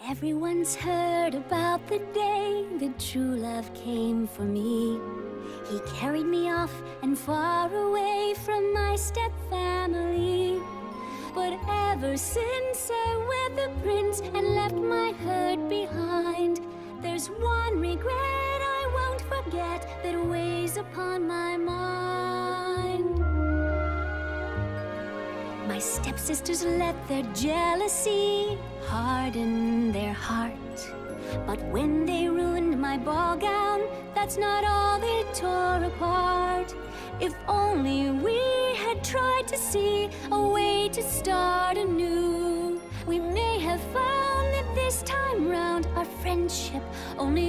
Everyone's heard about the day that true love came for me. He carried me off and far away from my step-family. But ever since I wed the prince and left my hurt behind, there's one regret I won't forget that weighs upon my mind. My stepsisters let their jealousy harden their heart. But when they ruined my ball gown, that's not all they tore apart. If only we had tried to see a way to start anew, we may have found that this time round our friendship only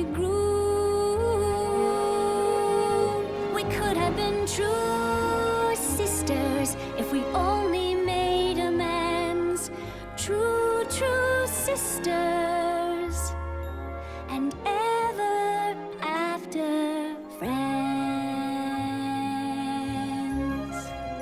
grew. We could have been true sisters if we only made amends. True, true sisters, and ever after friends.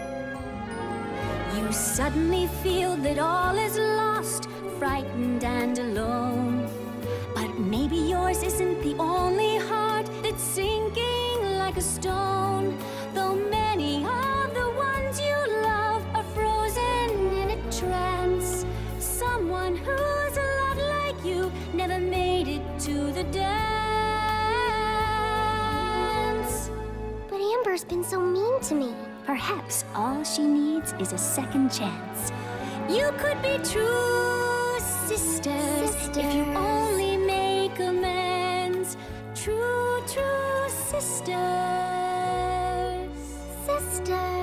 You suddenly feel that all is lost, frightened and alone. But maybe yours isn't the only heart that's sinking like a stone. Though many of the ones you love are frozen in a trance, someone who's a lot like you never made it to the dance. But Amber's been so mean to me. Perhaps all she needs is a second chance. You could be true sisters if you only make amends. True, true sisters. Sisters.